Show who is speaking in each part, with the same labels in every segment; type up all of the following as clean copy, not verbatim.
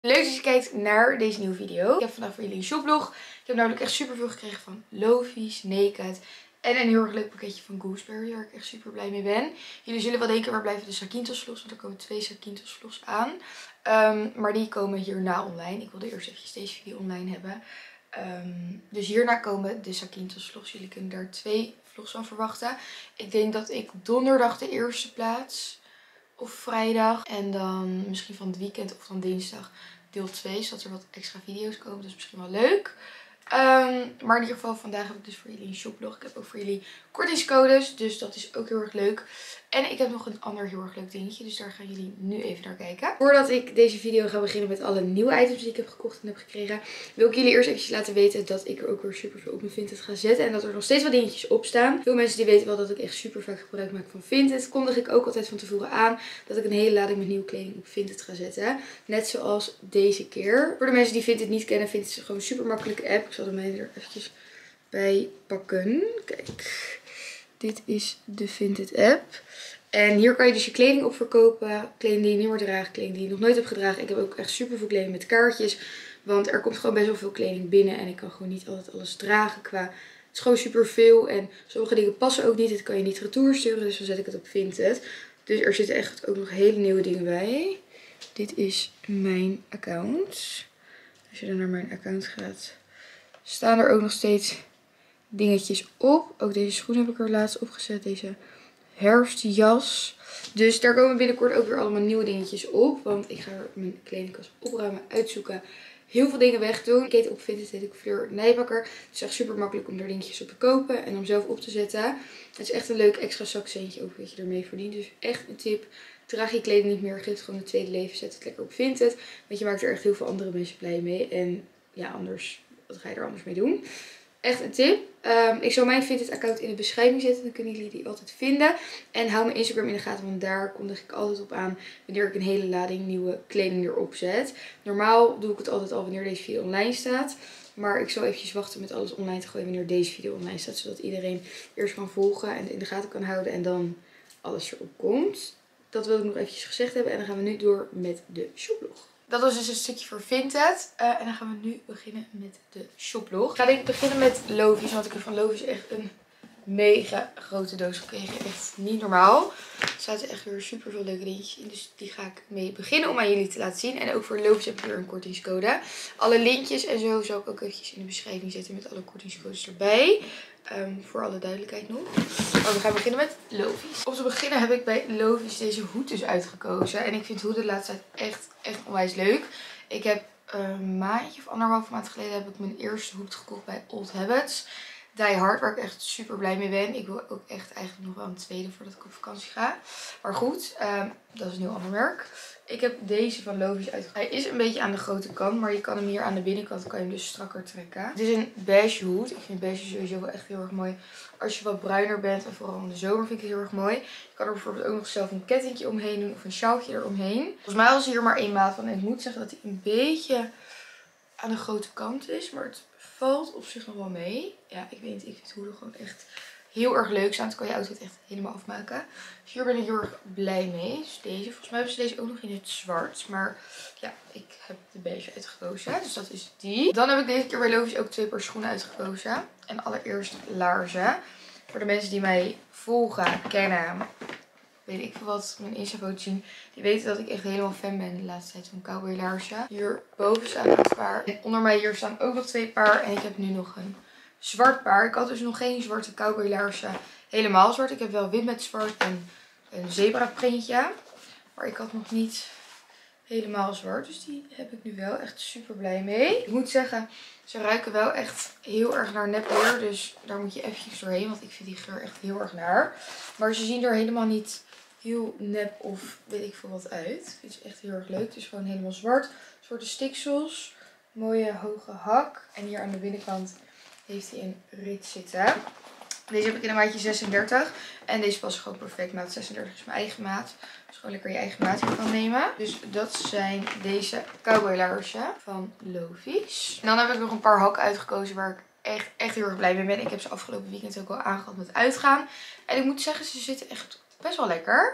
Speaker 1: Leuk dat je kijkt naar deze nieuwe video. Ik heb vandaag voor jullie een shoplog. Ik heb namelijk echt super veel gekregen van Lovies, Naked en een heel erg leuk pakketje van Gooseberry, waar ik echt super blij mee ben. Jullie zullen wel denken, waar blijven de Zakynthos vlogs? Want er komen 2 Zakynthos vlogs aan. Maar die komen hierna online. Ik wilde eerst eventjes deze video online hebben. Dus hierna komen de Zakynthos vlogs. Jullie kunnen daar 2 vlogs van verwachten. Ik denk dat ik donderdag de eerste plaats. Of vrijdag. En dan misschien van het weekend of dan dinsdag deel 2. Zodat er wat extra video's komen. Dat is misschien wel leuk. Maar in ieder geval vandaag heb ik dus voor jullie een shoplog. Ik heb ook voor jullie kortingscodes. Dus dat is ook heel erg leuk. En ik heb nog een ander heel erg leuk dingetje. Dus daar gaan jullie nu even naar kijken. Voordat ik deze video ga beginnen met alle nieuwe items die ik heb gekocht en heb gekregen, wil ik jullie eerst eventjes laten weten dat ik er ook weer super veel op mijn Vinted ga zetten. En dat er nog steeds wat dingetjes op staan. Veel mensen die weten wel dat ik echt super vaak gebruik maak van Vinted. Kondig ik ook altijd van tevoren aan dat ik een hele lading met nieuwe kleding op Vinted ga zetten. Net zoals deze keer. Voor de mensen die Vinted niet kennen, Vinted is gewoon een super makkelijke app. Ik zal er mij er eventjes bij pakken. Kijk, dit is de Vinted app. En hier kan je dus je kleding op verkopen. Kleding die je niet meer draagt, kleding die je nog nooit hebt gedragen. Ik heb ook echt super veel kleding met kaartjes. Want er komt gewoon best wel veel kleding binnen. En ik kan gewoon niet altijd alles dragen qua... Het is gewoon super veel. En sommige dingen passen ook niet. Dit kan je niet retour sturen. Dus dan zet ik het op Vinted. Dus er zitten echt ook nog hele nieuwe dingen bij. Dit is mijn account. Als je dan naar mijn account gaat, staan er ook nog steeds dingetjes op. Ook deze schoen heb ik er laatst opgezet. Deze herfstjas. Dus daar komen binnenkort ook weer allemaal nieuwe dingetjes op. Want ik ga mijn kledingkast opruimen, uitzoeken. Heel veel dingen wegdoen. Ik heet op Vinted, heet ik Fleur Nijbakker. Het is echt super makkelijk om daar dingetjes op te kopen en om zelf op te zetten. Het is echt een leuk extra zakcentje ook wat je ermee verdient. Dus echt een tip. Draag je kleding niet meer, geef het gewoon een tweede leven. Zet het lekker op Vinted. Want je maakt er echt heel veel andere mensen blij mee. En ja, anders, wat ga je er anders mee doen? Echt een tip. Ik zal mijn Vinted account in de beschrijving zetten. Dan kunnen jullie die altijd vinden. En hou mijn Instagram in de gaten. Want daar kondig ik altijd op aan wanneer ik een hele lading nieuwe kleding erop zet. Normaal doe ik het altijd al wanneer deze video online staat. Maar ik zal eventjes wachten met alles online te gooien wanneer deze video online staat. Zodat iedereen eerst kan volgen en in de gaten kan houden. En dan alles erop komt. Dat wil ik nog eventjes gezegd hebben. En dan gaan we nu door met de shoplog. Dat was dus een stukje voor Vinted. En dan gaan we nu beginnen met de shoplog. Ik ga denk ik beginnen met Lovies. Want ik heb van Lovies echt een mega grote doos gekregen. Echt niet normaal. Er zaten echt weer super veel leuke dingetjes in. Dus die ga ik mee beginnen om aan jullie te laten zien. En ook voor Lovies heb ik weer een kortingscode. Alle linkjes en zo zal ik ook eventjes in de beschrijving zetten met alle kortingscodes erbij. Voor alle duidelijkheid nog. Maar we gaan beginnen met Lovies. Om te beginnen heb ik bij Lovies deze hoed dus uitgekozen. En ik vind hoeden de laatste tijd echt onwijs leuk. Ik heb een maandje of 1,5 maand geleden heb ik mijn eerste hoed gekocht bij Old Habits. Die Hard, waar ik echt super blij mee ben. Ik wil ook echt eigenlijk nog wel een tweede voordat ik op vakantie ga. Maar goed, dat is een heel ander merk. Ik heb deze van Lovies uitgekozen. Hij is een beetje aan de grote kant, maar je kan hem hier aan de binnenkant kan je hem dus strakker trekken. Het is een beige hoed. Ik vind beige sowieso wel echt heel erg mooi. Als je wat bruiner bent en vooral in de zomer vind ik het heel erg mooi. Je kan er bijvoorbeeld ook nog zelf een kettingje omheen doen of een sjaaltje eromheen. Volgens mij was hier maar 1 maat van. En ik moet zeggen dat hij een beetje aan de grote kant is, maar het valt op zich nog wel mee. Ja, ik weet niet, ik vind hoeden gewoon echt heel erg leuk staan. Dan kan je outfit echt helemaal afmaken. Dus hier ben ik heel erg blij mee. Dus deze, volgens mij hebben ze deze ook nog in het zwart. Maar ja, ik heb de beige uitgekozen. Dus dat is die. Dan heb ik deze keer bij Lovies ook 2 paar schoenen uitgekozen. En allereerst laarzen. Voor de mensen die mij volgen, kennen, weet ik veel wat, mijn Insta-foto zien. Die weten dat ik echt helemaal fan ben de laatste tijd van cowboylaarzen. Hierboven staan nog een paar. En onder mij hier staan ook nog 2 paar. En ik heb nu nog een zwart paar. Ik had dus nog geen zwarte cowboylaarzen helemaal zwart. Ik heb wel wit met zwart en een zebra printje. Maar ik had nog niet helemaal zwart. Dus die heb ik nu wel. Echt super blij mee. Ik moet zeggen, ze ruiken wel echt heel erg naar nepleer. Dus daar moet je eventjes doorheen. Want ik vind die geur echt heel erg naar. Maar ze zien er helemaal niet heel nep of weet ik veel wat uit. Het is echt heel erg leuk. Het is gewoon helemaal zwart. Zwarte stiksels. Mooie hoge hak. En hier aan de binnenkant heeft hij een rit zitten. Deze heb ik in een maatje 36. En deze past gewoon perfect. Maat 36 is mijn eigen maat. Dus gewoon lekker je eigen maat hier kan nemen. Dus dat zijn deze cowboylaarzen van Lovies. En dan heb ik nog een paar hakken uitgekozen waar ik echt heel erg blij mee ben. Ik heb ze afgelopen weekend ook al aangehad met uitgaan. En ik moet zeggen, ze zitten echt best wel lekker.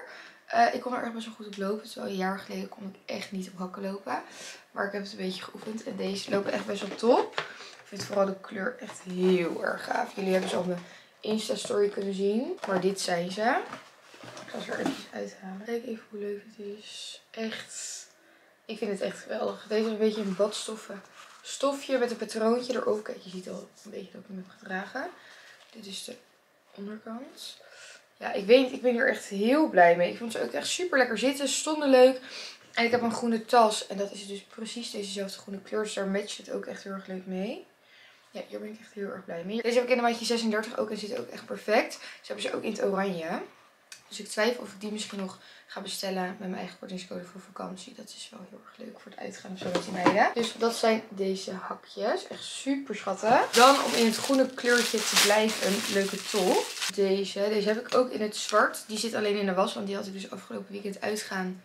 Speaker 1: Ik kon er echt best wel goed op lopen. Terwijl een jaar geleden kon ik echt niet op hakken lopen. Maar ik heb het een beetje geoefend. En deze lopen echt best wel top. Ik vind vooral de kleur echt heel erg gaaf. Jullie hebben ze op mijn Insta story kunnen zien. Maar dit zijn ze. Ik ga ze er even uithalen. Kijk even hoe leuk het is. Echt. Ik vind het echt geweldig. Deze is een beetje een badstoffen stofje met een patroontje erop. Kijk, je ziet al een beetje dat ik hem heb gedragen. Dit is de onderkant. Ja, ik weet niet, ik ben hier echt heel blij mee. Ik vond ze ook echt super lekker zitten. Ze stonden leuk. En ik heb een groene tas. En dat is dus precies dezezelfde groene kleur. Dus daar matcht het ook echt heel erg leuk mee. Ja, hier ben ik echt heel erg blij mee. Deze heb ik in de maatje 36 ook en zit ook echt perfect. Ze hebben ze ook in het oranje. Dus ik twijfel of ik die misschien nog ga bestellen met mijn eigen kortingscode voor vakantie. Dat is wel heel erg leuk voor het uitgaan of zo met die meiden. Dus dat zijn deze hakjes. Echt super schattig. Dan om in het groene kleurtje te blijven een leuke top. Deze heb ik ook in het zwart. Die zit alleen in de was, want die had ik dus afgelopen weekend uitgaan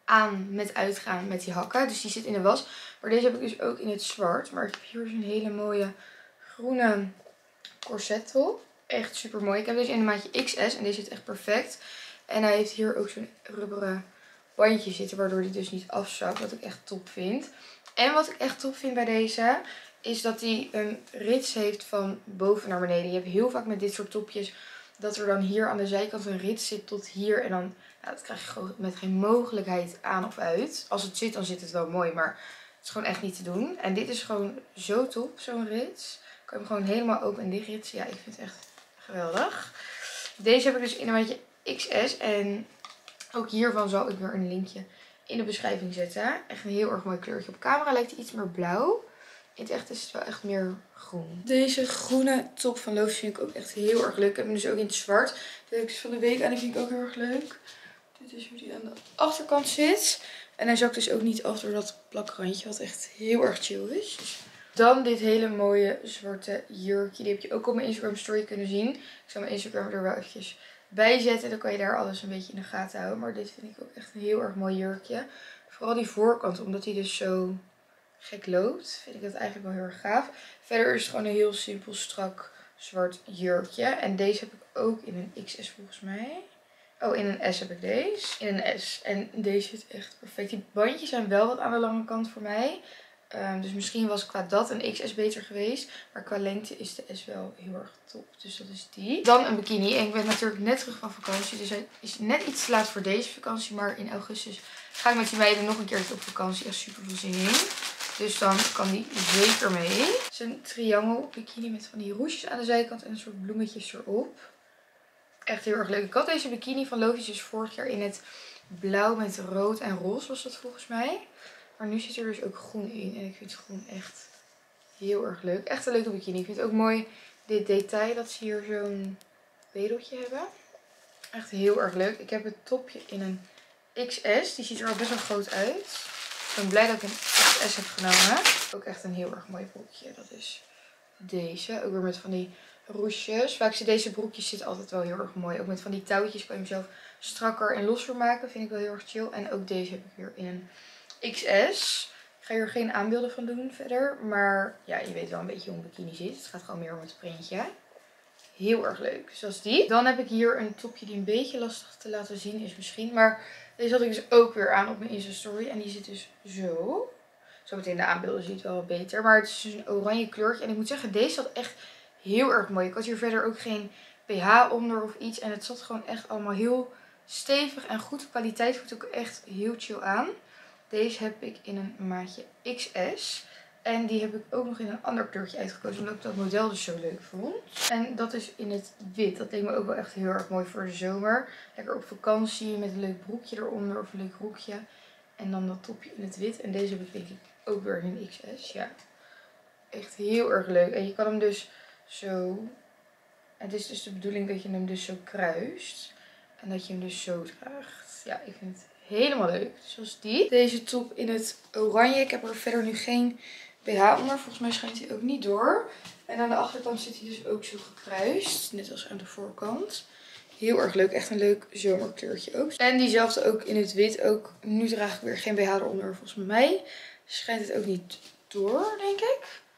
Speaker 1: met die hakken. Dus die zit in de was. Maar deze heb ik dus ook in het zwart. Maar ik heb hier zo'n hele mooie groene corset top. Echt super mooi. Ik heb deze in de maatje XS en deze zit echt perfect. En hij heeft hier ook zo'n rubberen bandje zitten, waardoor hij dus niet afzakt. Wat ik echt top vind. En wat ik echt top vind bij deze, is dat hij een rits heeft van boven naar beneden. Je hebt heel vaak met dit soort topjes dat er dan hier aan de zijkant een rits zit tot hier. En dan, ja, dat krijg je gewoon met geen mogelijkheid aan of uit. Als het zit, dan zit het wel mooi, maar het is gewoon echt niet te doen. En dit is gewoon zo top, zo'n rits. Ik kan hem gewoon helemaal open en dicht ritsen. Ja, ik vind het echt geweldig. Deze heb ik dus in een maatje XS. En ook hiervan zal ik weer een linkje in de beschrijving zetten. Echt een heel erg mooi kleurtje. Op camera lijkt hij iets meer blauw. In het echt is het wel echt meer groen. Deze groene top van Loofs vind ik ook echt heel erg leuk. Ik heb hem dus ook in het zwart. Dit heb ik van de week aan. Die vind ik ook heel erg leuk. Dit is hoe die aan de achterkant zit. En hij zakt dus ook niet af door dat plakrandje. Wat echt heel erg chill is. Dan dit hele mooie zwarte jurkje. Die heb je ook op mijn Instagram story kunnen zien. Ik zal mijn Instagram er wel eventjes bij zetten. Dan kan je daar alles een beetje in de gaten houden. Maar dit vind ik ook echt een heel erg mooi jurkje. Vooral die voorkant. Omdat hij dus zo gek loopt. Vind ik dat eigenlijk wel heel erg gaaf. Verder is het gewoon een heel simpel strak zwart jurkje. En deze heb ik ook in een XS volgens mij. Oh, in een S heb ik deze. In een S. En deze zit echt perfect. Die bandjes zijn wel wat aan de lange kant voor mij. Dus misschien was qua dat een XS beter geweest. Maar qua lengte is de S wel heel erg top. Dus dat is die. Dan een bikini. En ik ben natuurlijk net terug van vakantie. Dus het is net iets te laat voor deze vakantie. Maar in augustus ga ik met die meiden nog een keertje op vakantie. Echt super veel zin in. Dus dan kan die zeker mee. Het is een triangel bikini met van die roesjes aan de zijkant. En een soort bloemetjes erop. Echt heel erg leuk. Ik had deze bikini van Lovies dus vorig jaar in het blauw met rood en roze was dat volgens mij. Maar nu zit er dus ook groen in. En ik vind het groen echt heel erg leuk. Echt een leuke bikini. Ik vind het ook mooi dit detail dat ze hier zo'n wedeltje hebben. Echt heel erg leuk. Ik heb het topje in een XS. Die ziet er al best wel groot uit. Ik ben blij dat ik een XS heb genomen. Ook echt een heel erg mooi broekje. Dat is deze. Ook weer met van die roesjes. Vaak zijn deze broekjes zitten altijd wel heel erg mooi. Ook met van die touwtjes kan je hem zelf strakker en losser maken. Vind ik wel heel erg chill. En ook deze heb ik weer in een XS. Ik ga hier geen aanbeelden van doen verder. Maar ja, je weet wel een beetje hoe een bikini zit. Het gaat gewoon meer om het printje. Heel erg leuk. Dus dat is die. Dan heb ik hier een topje die een beetje lastig te laten zien is misschien. Maar deze had ik dus ook weer aan op mijn Insta story. En die zit dus zo. Zometeen de aanbeelden ziet het wel wat beter. Maar het is dus een oranje kleurtje. En ik moet zeggen, deze zat echt heel erg mooi. Ik had hier verder ook geen BH onder of iets. En het zat gewoon echt allemaal heel stevig en goed. De kwaliteit voelt ook echt heel chill aan. Deze heb ik in een maatje XS. En die heb ik ook nog in een ander kleurtje uitgekozen. Omdat ik dat model dus zo leuk vond. En dat is in het wit. Dat leek me ook wel echt heel erg mooi voor de zomer. Lekker op vakantie met een leuk broekje eronder. Of een leuk broekje. En dan dat topje in het wit. En deze heb ik denk ik ook weer in een XS. Ja, echt heel erg leuk. En je kan hem dus zo. Het is dus de bedoeling dat je hem dus zo kruist. En dat je hem dus zo draagt. Ja, ik vind het helemaal leuk. Zoals die. Deze top in het oranje. Ik heb er verder nu geen BH onder. Volgens mij schijnt hij ook niet door. En aan de achterkant zit hij dus ook zo gekruist. Net als aan de voorkant. Heel erg leuk. Echt een leuk zomerkleurtje ook. En diezelfde ook in het wit. Ook nu draag ik weer geen BH eronder volgens mij. Schijnt het ook niet door, denk ik. Het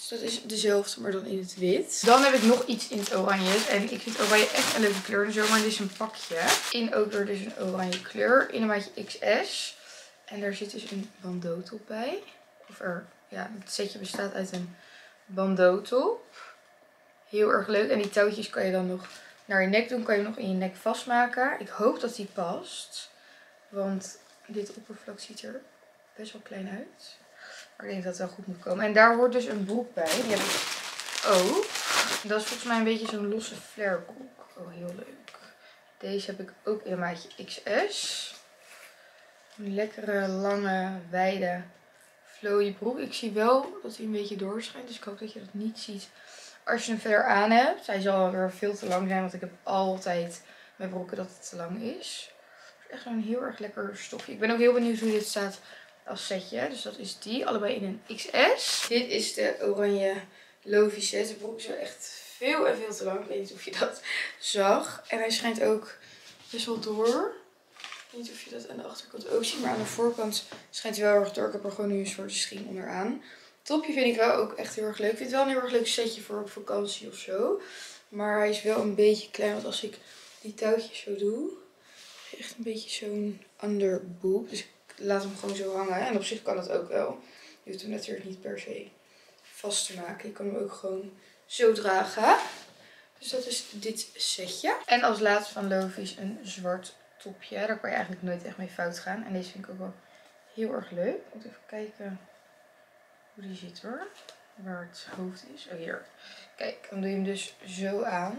Speaker 1: Dus dat is dezelfde, maar dan in het wit. Dan heb ik nog iets in het oranje. En ik vind oranje echt een leuke kleur in de zomer. Dit is een pakje. In ook weer dus een oranje kleur. In een maatje XS. En daar zit dus een bandeau top bij. Ja, het setje bestaat uit een bandeau top. Heel erg leuk. En die touwtjes kan je dan nog naar je nek doen. Kan je nog in je nek vastmaken. Ik hoop dat die past. Want dit oppervlak ziet er best wel klein uit. Maar ik denk dat het wel goed moet komen. En daar hoort dus een broek bij. Die heb ik ook. Dat is volgens mij een beetje zo'n losse flare broek. Oh, heel leuk. Deze heb ik ook in een maatje XS. Een lekkere, lange, wijde, flowy broek. Ik zie wel dat hij een beetje doorschijnt. Dus ik hoop dat je dat niet ziet als je hem verder aan hebt. Hij zal weer veel te lang zijn. Want ik heb altijd met broeken dat het te lang is. Het is echt een heel erg lekker stofje. Ik ben ook heel benieuwd hoe dit staat als setje. Dus dat is die. Allebei in een XS. Dit is de oranje Lofi set. De broek is wel echt veel en veel te lang. Ik weet niet of je dat zag. En hij schijnt ook best wel door. Ik weet niet of je dat aan de achterkant ook ziet. Maar aan de voorkant schijnt hij wel erg door. Ik heb er gewoon nu een soort schiem onderaan. Het topje vind ik wel ook echt heel erg leuk. Ik vind het wel een heel erg leuk setje voor op vakantie of zo. Maar hij is wel een beetje klein. Want als ik die touwtjes zo doe. Echt een beetje zo'n underboob. Dus ik laat hem gewoon zo hangen. En op zich kan dat ook wel. Je hoeft hem natuurlijk niet per se vast te maken. Je kan hem ook gewoon zo dragen. Dus dat is dit setje. En als laatste van Lovi's een zwart topje. Daar kan je eigenlijk nooit echt mee fout gaan. En deze vind ik ook wel heel erg leuk. Ik moet even kijken hoe die zit hoor. Waar het hoofd is. Oh, hier. Kijk, dan doe je hem dus zo aan.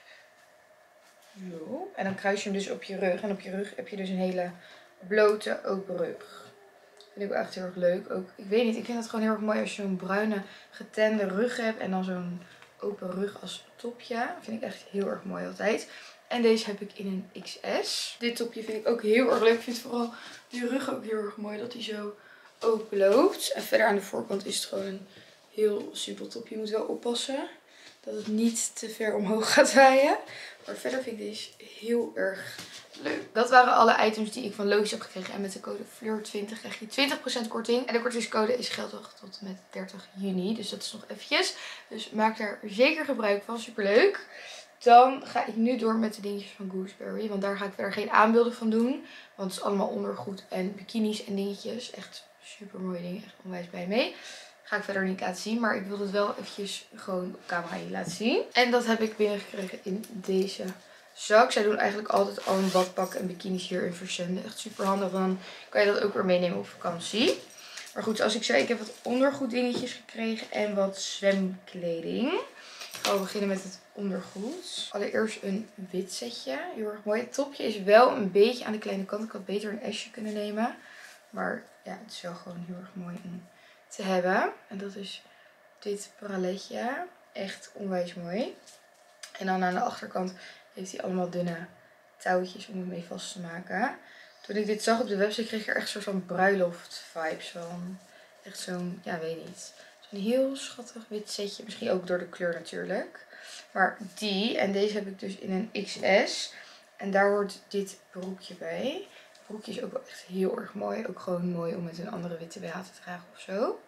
Speaker 1: Zo. En dan kruis je hem dus op je rug. En op je rug heb je dus een hele blote open rug. Vind ik wel echt heel erg leuk. Ook, ik weet niet, ik vind het gewoon heel erg mooi als je zo'n bruine getende rug hebt. En dan zo'n open rug als topje. Vind ik echt heel erg mooi altijd. En deze heb ik in een XS. Dit topje vind ik ook heel erg leuk. Ik vind vooral die rug ook heel erg mooi dat die zo open loopt. En verder aan de voorkant is het gewoon een heel simpel topje. Je moet wel oppassen dat het niet te ver omhoog gaat waaien. Maar verder vind ik deze heel erg leuk. Dat waren alle items die ik van Lovi's heb gekregen. En met de code FLEUR20 krijg je 20% korting. En de kortingscode is geldig tot en met 30 juni. Dus dat is nog eventjes. Dus maak daar zeker gebruik van. Superleuk. Dan ga ik nu door met de dingetjes van Gooseberry. Want daar ga ik verder geen aanbeelden van doen. Want het is allemaal ondergoed en bikinis en dingetjes. Echt super mooie dingen. Echt onwijs blij mee. Ga ik verder niet laten zien. Maar ik wil het wel eventjes gewoon op camera hier laten zien. En dat heb ik binnengekregen in deze zak. Zij doen eigenlijk altijd al een badpak en bikinis hierin verzenden. Echt super handig. Dan kan je dat ook weer meenemen op vakantie. Maar goed, zoals ik zei, ik heb wat ondergoed dingetjes gekregen. En wat zwemkleding. Ik ga beginnen met het ondergoed. Allereerst een wit setje. Heel erg mooi. Het topje is wel een beetje aan de kleine kant. Ik had beter een S'je kunnen nemen. Maar ja, het is wel gewoon heel erg mooi om te hebben. En dat is dit braletje. Echt onwijs mooi. En dan aan de achterkant heeft hij allemaal dunne touwtjes om het mee vast te maken. Toen ik dit zag op de website kreeg ik er echt een soort van bruiloft vibes van. Echt zo'n, ja weet niet. Zo'n heel schattig wit setje. Misschien ook door de kleur natuurlijk. Maar die en deze heb ik dus in een XS. En daar hoort dit broekje bij. Het broekje is ook wel echt heel erg mooi. Ook gewoon mooi om met een andere witte BH te dragen of zo.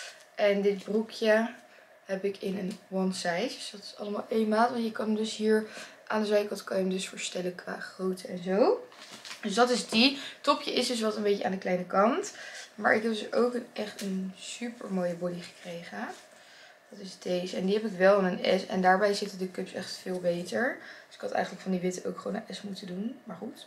Speaker 1: En dit broekje heb ik in een one size. Dus dat is allemaal één maat. Want je kan hem dus hier aan de zijkant kan je hem dus verstellen qua grootte en zo. Dus dat is die. Topje is dus wat een beetje aan de kleine kant. Maar ik heb dus ook echt een super mooie body gekregen. Dat is deze. En die heb ik wel in een S. En daarbij zitten de cups echt veel beter. Dus ik had eigenlijk van die witte ook gewoon een S moeten doen. Maar goed.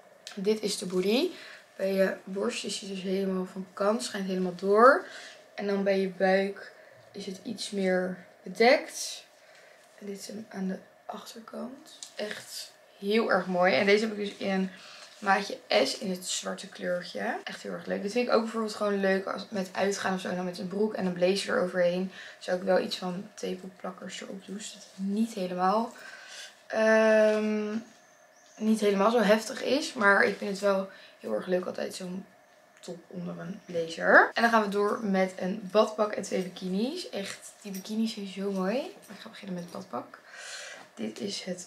Speaker 1: Dit is de body. Bij je borst is hij dus helemaal van kant. Schijnt helemaal door. En dan bij je buik is het iets meer bedekt. En dit is hem aan de achterkant. Echt heel erg mooi. En deze heb ik dus in een maatje S in het zwarte kleurtje. Echt heel erg leuk. Dit vind ik ook bijvoorbeeld gewoon leuk als met uitgaan of zo. Dan met een broek en een blazer eroverheen. Zou ik wel iets van tepelplakkers erop doen. Zodat het niet helemaal zo heftig is. Maar ik vind het wel heel erg leuk altijd zo'n top onder een blazer. En dan gaan we door met een badpak en 2 bikinis. Echt, die bikinis zijn zo mooi. Maar ik ga beginnen met het badpak. Dit is het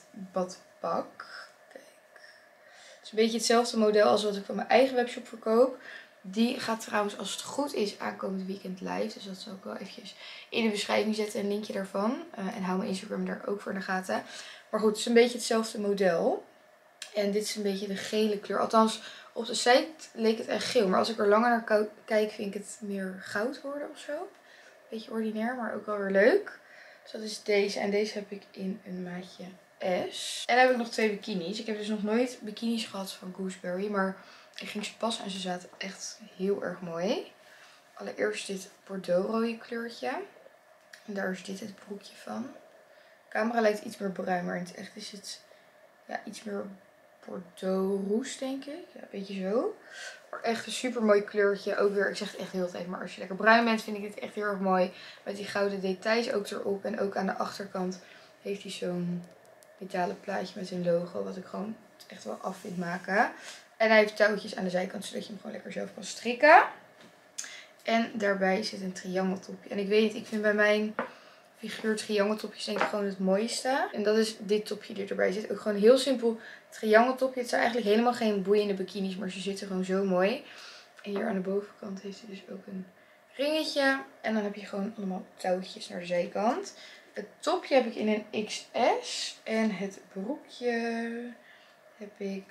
Speaker 1: badpak. Kijk. Het is een beetje hetzelfde model als wat ik van mijn eigen webshop verkoop. Die gaat trouwens, als het goed is, aankomend weekend live. Dus dat zal ik wel eventjes in de beschrijving zetten, een linkje daarvan. En hou mijn Instagram daar ook voor in de gaten. Maar goed, het is een beetje hetzelfde model. En dit is een beetje de gele kleur. Althans, op de site leek het echt geel. Maar als ik er langer naar kijk, vind ik het meer goud worden of zo. Beetje ordinair, maar ook wel weer leuk. Dus dat is deze. En deze heb ik in een maatje S. En dan heb ik nog 2 bikinis. Ik heb dus nog nooit bikinis gehad van Gooseberry. Maar ik ging ze passen en ze zaten echt heel erg mooi. Allereerst dit bordeaux rode kleurtje. En daar is dit het broekje van. De camera lijkt iets meer bruin, maar in het echt is het iets meer bordeaux roest, denk ik. Ja, een beetje zo. Maar echt een super mooi kleurtje. Ook weer, ik zeg het echt de hele tijd, maar als je lekker bruin bent, vind ik dit echt heel erg mooi. Met die gouden details ook erop. En ook aan de achterkant heeft hij zo'n metalen plaatje met zijn logo. Wat ik gewoon echt wel af vind maken. En hij heeft touwtjes aan de zijkant, zodat je hem gewoon lekker zelf kan strikken. En daarbij zit een triangeltopje. En ik weet niet, ik vind bij mijn figuur triangeltopjes denk ik gewoon het mooiste. En dat is dit topje die erbij zit. Ook gewoon een heel simpel triangeltopje. Het zijn eigenlijk helemaal geen boeiende bikinis, maar ze zitten gewoon zo mooi. En hier aan de bovenkant heeft hij dus ook een ringetje. En dan heb je gewoon allemaal touwtjes naar de zijkant. Het topje heb ik in een XS. En het broekje heb ik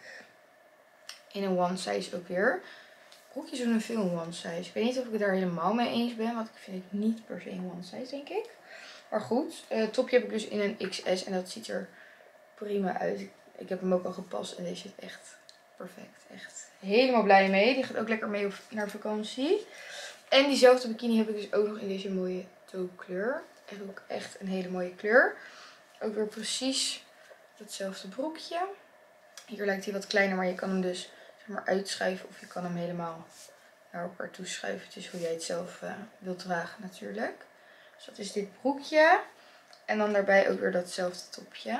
Speaker 1: in een one size ook weer. Broekjes doen veel een one size. Ik weet niet of ik het daar helemaal mee eens ben. Want ik vind het niet per se een one size, denk ik. Maar goed, het topje heb ik dus in een XS. En dat ziet er prima uit. Ik heb hem ook al gepast. En deze zit echt perfect. Echt helemaal blij mee. Die gaat ook lekker mee naar vakantie. En diezelfde bikini heb ik dus ook nog in deze mooie taupe-kleur. Echt ook echt een hele mooie kleur. Ook weer precies hetzelfde broekje. Hier lijkt hij wat kleiner, maar je kan hem dus zeg maar uitschuiven of je kan hem helemaal naar elkaar toe schuiven. Het is hoe jij het zelf wilt dragen natuurlijk. Dus dat is dit broekje. En dan daarbij ook weer datzelfde topje.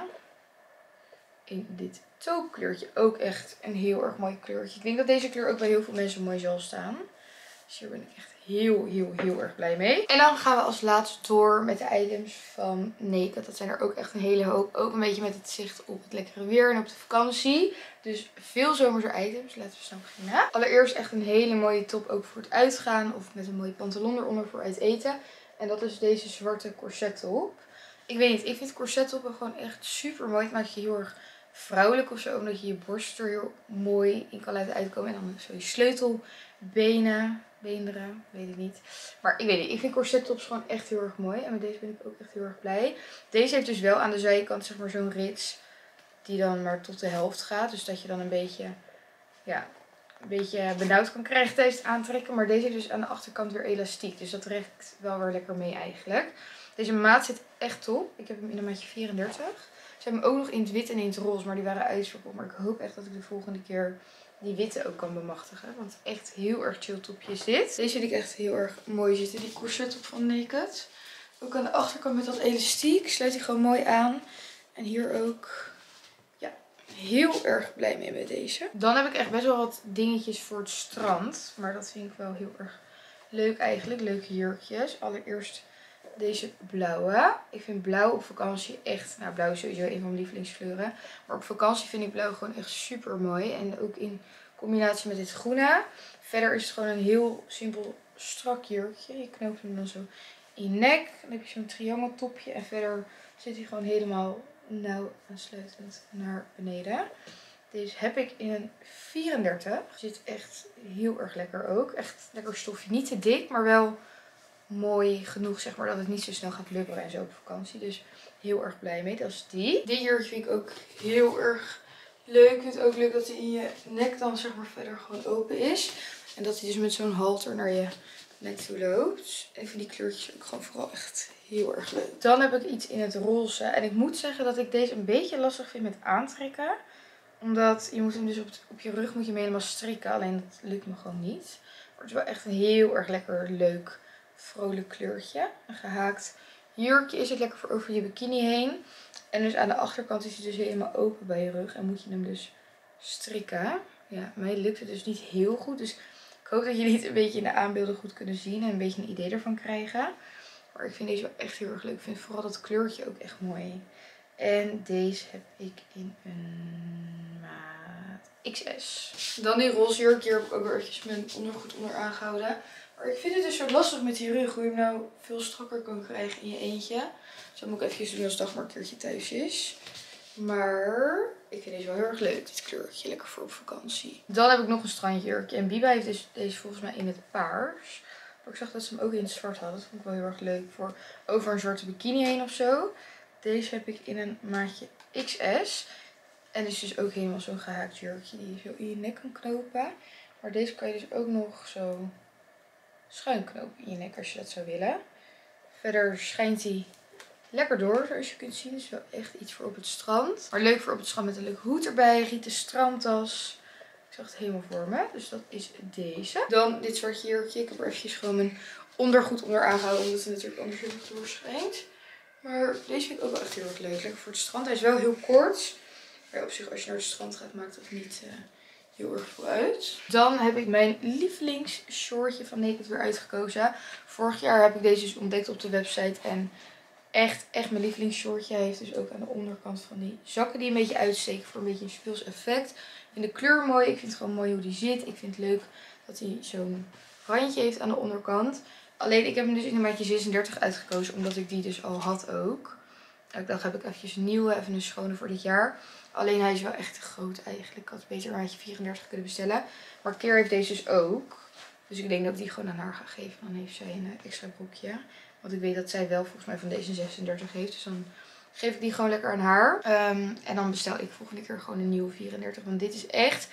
Speaker 1: In dit taupe kleurtje. Ook echt een heel erg mooi kleurtje. Ik denk dat deze kleur ook bij heel veel mensen mooi zal staan. Dus hier ben ik echt heel erg blij mee. En dan gaan we als laatste door met de items van Naked. Dat zijn er ook echt een hele hoop. Ook een beetje met het zicht op het lekkere weer en op de vakantie. Dus veel zomerse items. Laten we snel beginnen. Allereerst echt een hele mooie top ook voor het uitgaan. Of met een mooie pantalon eronder voor uit eten. En dat is deze zwarte corset top. Ik weet niet, ik vind corset toppen gewoon echt super mooi. Het maakt je heel erg vrouwelijk of zo. Omdat je je borst er heel mooi in kan laten uitkomen. En dan zo je sleutelbenen. Beenderen, weet ik niet. Maar ik weet niet, ik vind corset tops gewoon echt heel erg mooi. En met deze ben ik ook echt heel erg blij. Deze heeft dus wel aan de zijkant zeg maar zo'n rits die dan maar tot de helft gaat. Dus dat je dan een beetje benauwd kan krijgen tijdens het aantrekken. Maar deze heeft dus aan de achterkant weer elastiek. Dus dat rekt wel weer lekker mee eigenlijk. Deze maat zit echt top. Ik heb hem in een maatje 34. Ze hebben hem ook nog in het wit en in het roze, maar die waren uitverkocht. Maar ik hoop echt dat ik de volgende keer die witte ook kan bemachtigen. Want echt heel erg chill topje is dit. Deze vind ik echt heel erg mooi zitten. Die corset op van Naked. Ook aan de achterkant met dat elastiek. Sluit hij gewoon mooi aan. En hier ook. Ja, heel erg blij mee met deze. Dan heb ik echt best wel wat dingetjes voor het strand. Maar dat vind ik wel heel erg leuk eigenlijk. Leuke jurkjes. Allereerst deze blauwe. Ik vind blauw op vakantie echt... Nou, blauw is sowieso een van mijn lievelingskleuren. Maar op vakantie vind ik blauw gewoon echt super mooi. En ook in combinatie met dit groene. Verder is het gewoon een heel simpel strak jurkje. Je knoopt hem dan zo in je nek. Dan heb je zo'n triangeltopje. En verder zit hij gewoon helemaal nauw aansluitend naar beneden. Deze heb ik in een 34. Zit echt heel erg lekker ook. Echt lekker stofje. Niet te dik, maar wel mooi genoeg zeg maar dat het niet zo snel gaat lubberen en zo op vakantie. Dus heel erg blij mee. Dat is die. Dit jurkje vind ik ook heel erg leuk. Ik vind het ook leuk dat hij in je nek dan zeg maar verder gewoon open is. En dat hij dus met zo'n halter naar je nek toe loopt. En ik vind die kleurtjes ook gewoon vooral echt heel erg leuk. Dan heb ik iets in het roze. En ik moet zeggen dat ik deze een beetje lastig vind met aantrekken. Omdat je moet hem dus op je rug moet je hem helemaal strikken. Alleen dat lukt me gewoon niet. Maar het is wel echt een heel erg lekker leuk vrolijk kleurtje. Een gehaakt jurkje is het lekker voor over je bikini heen. En dus aan de achterkant is hij dus helemaal open bij je rug. En moet je hem dus strikken. Ja, mij lukt het dus niet heel goed. Dus ik hoop dat jullie het een beetje in de aanbeelden goed kunnen zien. En een beetje een idee ervan krijgen. Maar ik vind deze wel echt heel erg leuk. Ik vind vooral dat kleurtje ook echt mooi. En deze heb ik in een maat XS. Dan die roze jurk. Hier heb ik ook weer eventjes mijn ondergoed onder aangehouden. Maar ik vind het dus zo lastig met die rug. Hoe je hem nou veel strakker kan krijgen in je eentje. Dus dat moet ik even doen als Dagmar een keertje thuis is. Maar ik vind deze wel heel erg leuk. Dit kleurtje. Lekker voor op vakantie. Dan heb ik nog een strandjurkje. En Biba heeft dus deze volgens mij in het paars. Maar ik zag dat ze hem ook in het zwart hadden. Dat vond ik wel heel erg leuk. Voor over een zwarte bikini heen of zo. Deze heb ik in een maatje XS. En dit is dus ook helemaal zo'n gehaakt jurkje die je zo in je nek kan knopen. Maar deze kan je dus ook nog zo schuin knopen in je nek als je dat zou willen. Verder schijnt hij lekker door, zoals je kunt zien. Dus wel echt iets voor op het strand. Maar leuk voor op het strand met een leuke hoed erbij. Rieten strandtas. Ik zag het helemaal voor me. Dus dat is deze. Dan dit zwarte jurkje. Ik heb er eventjes gewoon mijn ondergoed onder aangehouden. Omdat het natuurlijk anders heel erg doorschijnt. Maar deze vind ik ook wel echt heel erg leuk. Lekker voor het strand. Hij is wel heel kort. Maar op zich als je naar het strand gaat maakt dat niet heel erg veel uit. Dan heb ik mijn lievelingsshortje van Naked weer uitgekozen. Vorig jaar heb ik deze dus ontdekt op de website. En echt mijn lievelingsshortje. Hij heeft dus ook aan de onderkant van die zakken die een beetje uitsteken voor een beetje een speels effect. In de kleur mooi. Ik vind het gewoon mooi hoe die zit. Ik vind het leuk dat hij zo'n randje heeft aan de onderkant. Alleen ik heb hem dus in een maatje 36 uitgekozen. Omdat ik die dus al had ook. Ik dacht heb ik eventjes een nieuwe. Even een schone voor dit jaar. Alleen hij is wel echt te groot eigenlijk. Ik had beter een maatje 34 kunnen bestellen. Maar Keer heeft deze dus ook. Dus ik denk dat ik die gewoon aan haar ga geven. Dan heeft zij een extra broekje. Want ik weet dat zij wel volgens mij van deze 36 heeft. Dus dan geef ik die gewoon lekker aan haar. En dan bestel ik volgende keer gewoon een nieuwe 34. Want dit is echt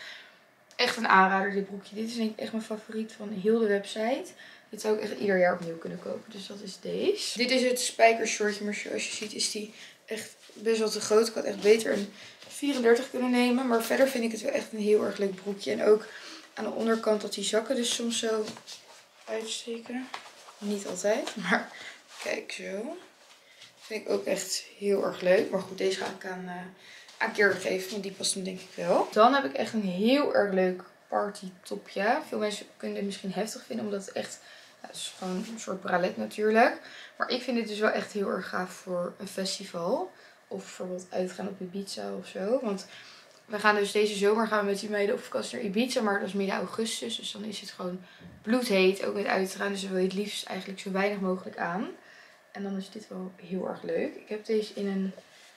Speaker 1: een aanrader, dit broekje. Dit is denk ik echt mijn favoriet van heel de website. Dit zou ik echt ieder jaar opnieuw kunnen kopen. Dus dat is deze. Dit is het spijkershortje. Maar zoals je ziet is die echt best wel te groot. Ik had echt beter een 34 kunnen nemen. Maar verder vind ik het wel echt een heel erg leuk broekje. En ook aan de onderkant dat die zakken dus soms zo uitsteken. Niet altijd, maar kijk zo. Vind ik ook echt heel erg leuk. Maar goed, deze ga ik aan Keer geven, want die past hem denk ik wel. Dan heb ik echt een heel erg leuk party topje. Veel mensen kunnen dit misschien heftig vinden, omdat het echt, het is gewoon een soort bralette natuurlijk. Maar ik vind dit dus wel echt heel erg gaaf voor een festival. Of bijvoorbeeld uitgaan op Ibiza of zo. Want we gaan dus deze zomer gaan we met die meiden op vakantie naar Ibiza. Maar dat is midden augustus. Dus dan is het gewoon bloedheet. Ook met uitgaan. Dus dan wil je het liefst eigenlijk zo weinig mogelijk aan. En dan is dit wel heel erg leuk. Ik heb deze in een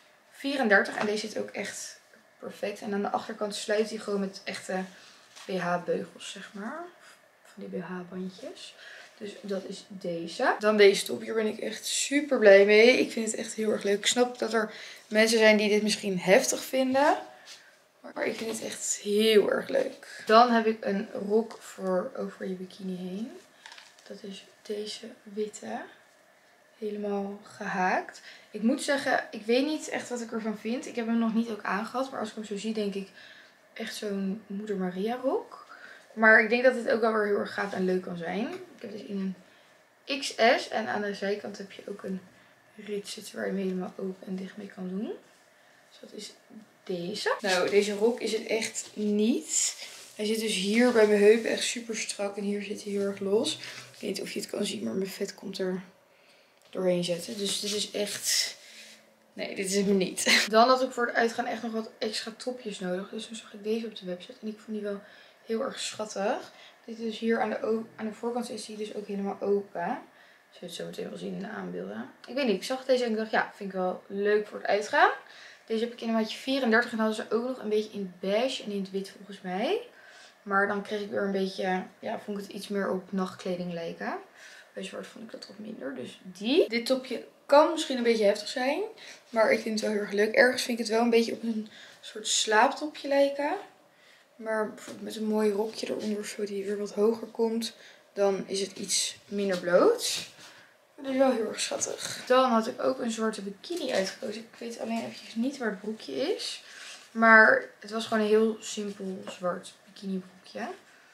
Speaker 1: 34. En deze zit ook echt perfect. En aan de achterkant sluit hij gewoon met echte BH-beugels, zeg maar. Van die BH-bandjes. Dus dat is deze. Dan deze top. Hier ben ik echt super blij mee. Ik vind het echt heel erg leuk. Ik snap dat er mensen zijn die dit misschien heftig vinden. Maar ik vind het echt heel erg leuk. Dan heb ik een rok voor over je bikini heen. Dat is deze witte. Helemaal gehaakt. Ik moet zeggen, ik weet niet echt wat ik ervan vind. Ik heb hem nog niet ook aangehad. Maar als ik hem zo zie, denk ik echt zo'n Moeder Maria rok. Maar ik denk dat dit ook wel weer heel erg gaaf en leuk kan zijn. Ik heb dus in een XS. En aan de zijkant heb je ook een rit zitten waar je hem helemaal open en dicht mee kan doen. Dus dat is deze. Nou, deze rok is het echt niet. Hij zit dus hier bij mijn heupen echt super strak. En hier zit hij heel erg los. Ik weet niet of je het kan zien, maar mijn vet komt er doorheen zetten. Dus dit is echt... Nee, dit is het me niet. Dan had ik voor het uitgaan echt nog wat extra topjes nodig. Dus toen zag ik deze op de website. En ik vond die wel heel erg schattig. Dit is hier aan de voorkant is die dus ook helemaal open. Zul je het zo meteen wel zien in de aanbeelden. Ik weet niet, ik zag deze en ik dacht, ja, vind ik wel leuk voor het uitgaan. Deze heb ik in een maatje 34 en hadden ze ook nog een beetje in het beige en in het wit volgens mij. Maar dan kreeg ik weer een beetje, ja, vond ik het iets meer op nachtkleding lijken. Bij zwart vond ik dat wat minder, dus die. Dit topje kan misschien een beetje heftig zijn, maar ik vind het wel heel erg leuk. Ergens vind ik het wel een beetje op een soort slaaptopje lijken. Maar bijvoorbeeld met een mooi rokje eronder, zo die weer wat hoger komt, dan is het iets minder bloot. Maar dat is wel heel erg schattig. Dan had ik ook een zwarte bikini uitgekozen. Ik weet alleen eventjes niet waar het broekje is. Maar het was gewoon een heel simpel zwart bikini broekje.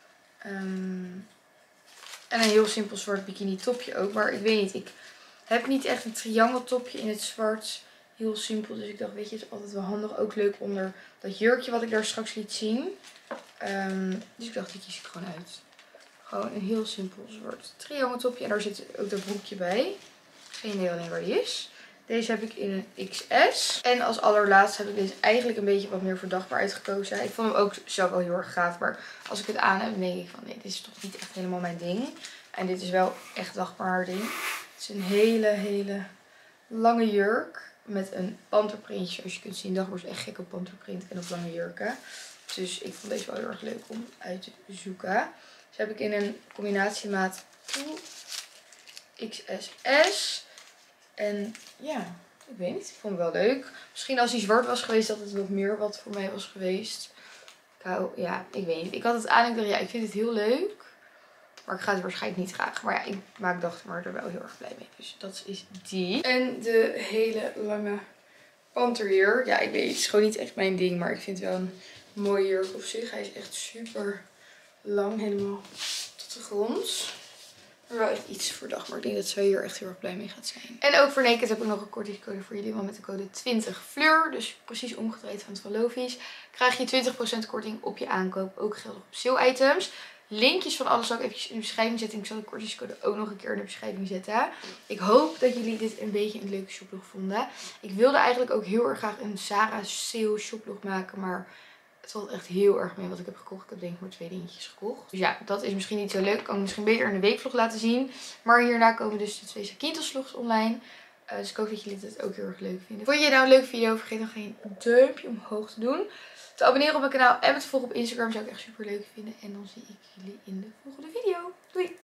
Speaker 1: En een heel simpel zwart bikini topje ook. Maar ik weet niet, ik heb niet echt een triangeltopje in het zwart. Heel simpel, dus ik dacht, weet je, het is altijd wel handig. Ook leuk onder dat jurkje wat ik daar straks liet zien. Dus ik dacht, die kies ik gewoon uit. Gewoon een heel simpel zwart triangeltopje. En daar zit ook dat broekje bij. Geen idee alleen waar die is. Deze heb ik in een XS. En als allerlaatste heb ik deze eigenlijk een beetje wat meer verdagbaar uitgekozen. Ik vond hem ook zelf wel heel erg gaaf. Maar als ik het aan heb, denk ik van nee, dit is toch niet echt helemaal mijn ding. En dit is wel echt dagbaar haar ding. Het is een hele lange jurk. Met een panterprintje. Zoals je kunt zien, dagbaar is echt gek op panterprint en op lange jurken. Dus ik vond deze wel heel erg leuk om uit te zoeken. Dus heb ik in een combinatiemaat XSS. En ja, ik weet niet. Ik vond het wel leuk. Misschien als hij zwart was geweest dat het wat meer wat voor mij was geweest. Ja, ik weet niet. Ik had het aan en ik dacht, ja, ik vind het heel leuk. Maar ik ga het waarschijnlijk niet dragen. Maar ja, ik dacht er wel heel erg blij mee. Dus dat is die. En de hele lange panterjurk. Ja, ik weet het is gewoon niet echt mijn ding. Maar ik vind het wel een mooie jurk op zich. Hij is echt super lang. Helemaal tot de grond. Maar wel echt iets voor dag. Maar ik denk dat zij hier echt heel erg blij mee gaat zijn. En ook voor Naked heb ik nog een kortingscode voor jullie. Want met de code 20fleur. Dus precies omgedraaid van het van Lovies. Krijg je 20% korting op je aankoop. Ook geldig op sale items. Linkjes van alles zal ik eventjes in de beschrijving zetten. Ik zal de kortingscode ook nog een keer in de beschrijving zetten. Ik hoop dat jullie dit een beetje een leuke shoplog vonden. Ik wilde eigenlijk ook heel erg graag een Zara sale shoplog maken. Maar het valt echt heel erg mee wat ik heb gekocht. Ik heb denk ik maar 2 dingetjes gekocht. Dus ja, dat is misschien niet zo leuk. Ik kan het misschien beter in de weekvlog laten zien. Maar hierna komen dus de 2 Zakynthos vlogs online. Dus ik hoop dat jullie dit ook heel erg leuk vinden. Vond je nou een leuke video? Vergeet dan geen duimpje omhoog te doen. Te abonneren op mijn kanaal en me te volgen op Instagram zou ik echt super leuk vinden. En dan zie ik jullie in de volgende video. Doei!